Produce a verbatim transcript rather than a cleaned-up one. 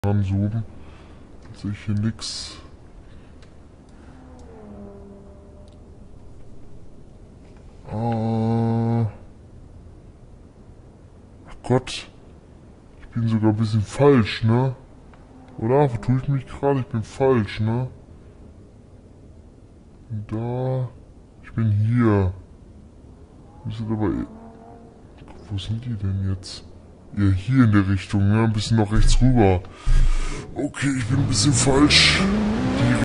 Ranzoomen. Sehe ich hier nix. Ah. Ach Gott. Ich bin sogar ein bisschen falsch, ne? Oder? Wo tue ich mich gerade? Ich bin falsch, ne? Da. Ich bin hier. Wir sind aber... Wo sind die denn jetzt? Ja, hier in der Richtung, ne? Ein bisschen noch rechts rüber. Okay, ich bin ein bisschen falsch.